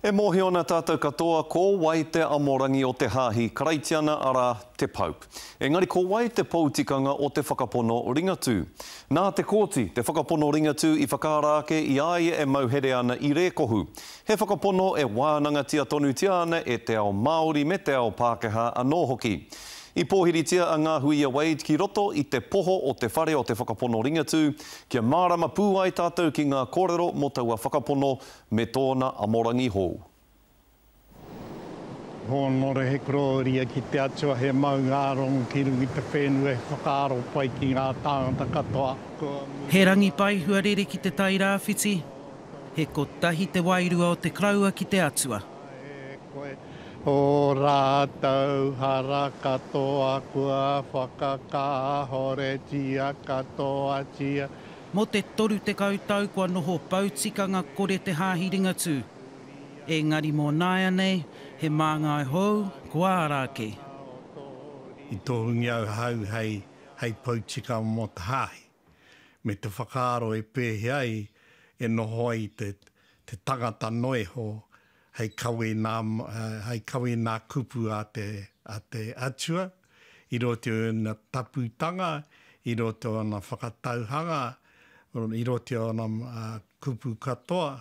E mohi ona tātou katoa, ko wai te amorangi o te hāhi, karaitiana ara te paup. Engari, ko wai te poutikanga o te whakapono ringatu. Nā te kōti, te whakapono ringatu I whakarāke I aia e mauhere ana I rēkohu. He whakapono e wānangatia tonu tiana e te ao Māori me te ao Pākehā anō hoki. I pōhiritia a ngā huia Wade ki roto I te poho o te whare o te whakapono ringatu, kia mārama pūai tātou ki ngā kōrero mo taua whakapono me tōna amorangi hou. Honore he kororia ki te atua he mau ngārong ki rungi te whenua he whakaaro pai ki ngā tāngata katoa. He rangi pai huarere ki te tai rāwhiti, he kotahi te wairua o te kraua ki te atua. O rātou hara katoa kua whakakāhore tia katoa tia. Mo te toru te kautau kua noho pautikanga kore te hāhi ringatu. Engari mō nāia nei, he māngai hou, kua arāke. I tohungi au hau hei pautika mo te hāhi. Me te whakaaro e pēhi ai, e noho ai te tangata noiho, hei kawe nā kupu a te atua, I roto o nā taputanga, I roto o nā whakatauhanga, I roto o nā kupu katoa.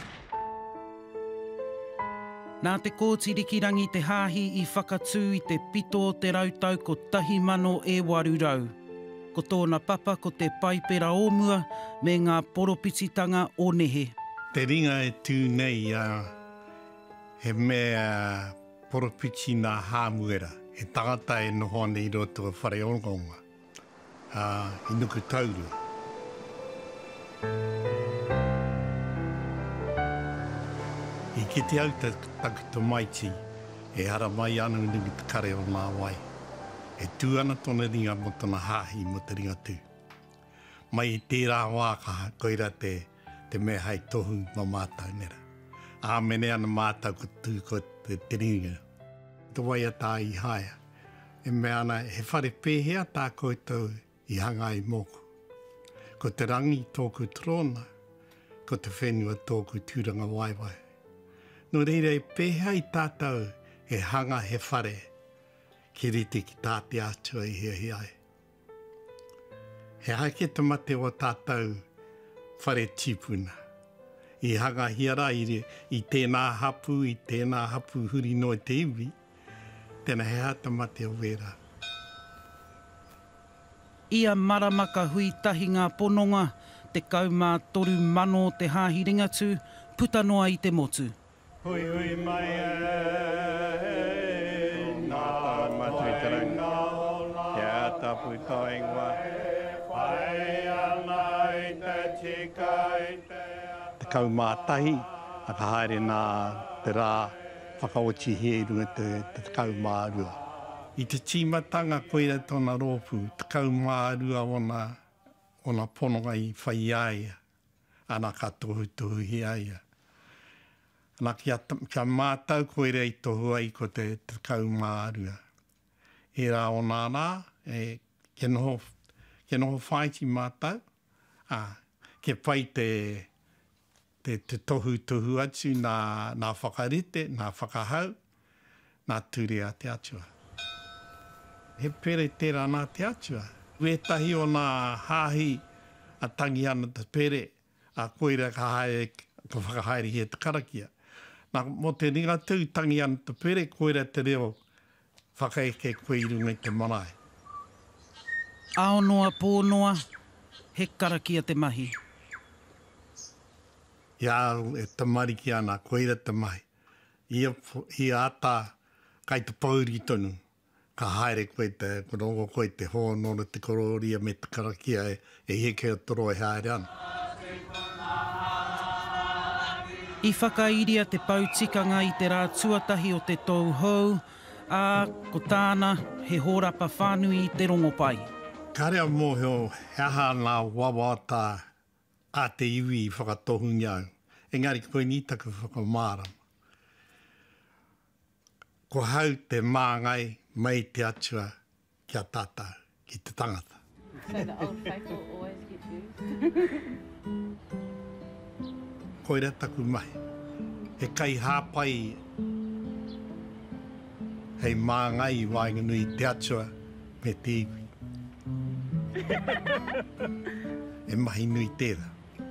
Nā te kōti rikirangi te hāhi I whakatū I te pito o te rautau ko 1,800. Ko tōna papa ko te paipera ōmua me ngā poropititanga o nehe. Te ringa e tū nei he mea poropiti nā hāmuera. He tangata e noho ana I roto o whare ongonga. I nuku tauru. I ki te au takuto maiti, e hara mai anu nungi te kare o nā wai. E tū ana tōna ringa mo tōna hāhi mo te ringatu. Mai I tērā wākaha, koira te mea hei tohu no mātau nera. Āmene ana mātau ko tū ko te ringa. Te wai a tā I haia. E mea ana he whare pēhea tā koutou I hanga I moko. Ko te rangi tōku trona, ko te whenua tōku tūranga waiwai. No reira e pēhea I tātou he hanga he whare ki rite ki tāte atua I hea ai. He haike te mate o tātou whare tipuna. I hanga hiara I tēnā hapu, I tēnā hapu huri no te iwi, tēnā he hata mate o wera. Ia maramaka hui tahi ngā pononga, te kaumā toru mano te hāhi ringatu, puta noa I te motu. Hui hui mai nā matu I te rangi, he atapu taingwa, whai ana I te tika I te te kaumātahi, a ka haere nā te rā whakaoti he runga te kaumārua. I te tīmatanga koira tōna rōpu, te kaumārua ona pononga I whai aia, ana ka tohu he aia. Ana kia mātau koira I tohu ai ko te kaumārua. E rā o nā, ke noho whaiti mātau, ke pai te tohu atu nā whakarite, nā whakahau, nā ture a te atua. He pere tērā nā te atua. Wetahi o nā hāhi a tangi ana te pere, a koira ka whakahaere hea te karakia. Nā mo te ringatu tangi ana te pere, koira te reo whakaeke koe I runga I te marae. Aonoa pōnoa, he karakia te mahi. Ia e te mariki ana, koira te mahi. Ia ata kai te pauri tonu. Ka haere koe te korongo koe te honora te kororia me te karakia e heke o toro e haere ana. I whakairia te pautikanga I te rā tuatahi o te tau hou, ko tāna he hōrapa whānui I te rongo pai. Ka rea mōheo he aha nā wawata a te iwi I whakatohungi au. Engari koe ni taku whakamārama. Ko hau te māngai mai te atua kia tātou, ki te tangata. So the old faithful always get used? Koira taku mai. He kai hāpai hei māngai wainganui te atua me te iwi. E mahi nui tērā.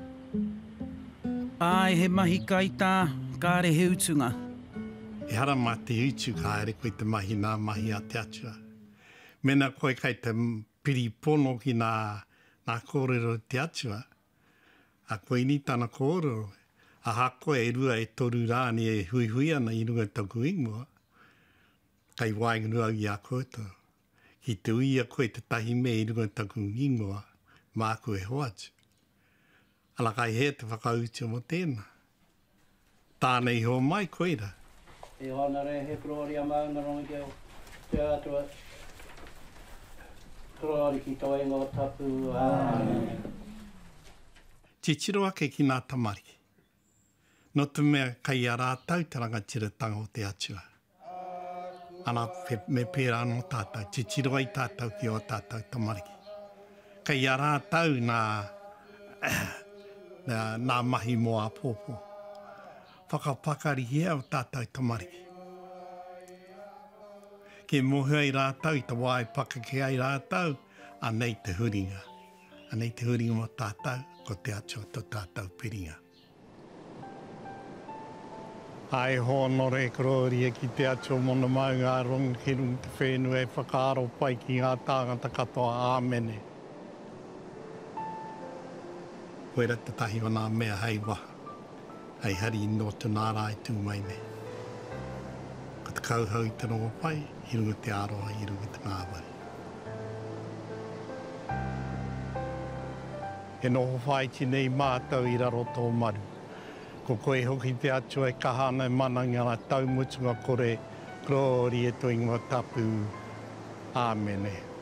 Ai, he mahi kai tā, kāre he utunga. E hara mā te utu ka ere koe te mahi nā mahi a te atua. Mena koe kai te piri pono ki nā kōrero te atua. A koe ni tāna kōrero. A hako e rua e toru rāni e hui hui ana i runga taku ingoa. Kai wainganua i a koutou. Ki te ui a koe te tahi me i runga taku ingoa. Māku e hoatu. Ala kai he te whakautia mo tēnā. Tānei ho mai koeira. E hana re he kroari a maunga rongi keo. Te atua. Kroari ki tō ingoa tapu. Amen. Te tiro ake ki nā tamariki. No te mea kai a rātau te rangatiratanga o te atua. Ana me pērā no tātou. Te tiro ai tātou ki o tātou tamariki. Kai a rātau nā mahi moa pōpō. Whakapakari hea o tātou tamariki. Ke mohu ai rātau, i te wai pakake ai rātau, anei te huringa. Anei te huringa mo tātou, ko te atua to tātou piringa. Ai hono re kroria ki te atua mona maunga rongi ki rungi te whenua e whakaaro pai ki ngā tāngata katoa āmene. Koera te tahi o nā mea hei waha. Hei hari no tu nāra i tū mai me. Ko te kauhau i te rongo pai, i runga te aroa, i runga te ngāwari. E noho whai ki nei mātau i raro tō maru. Ko koe hoki te atua e kahana e mananga na taumutunga kore, glori e toinga tapu. Āmene.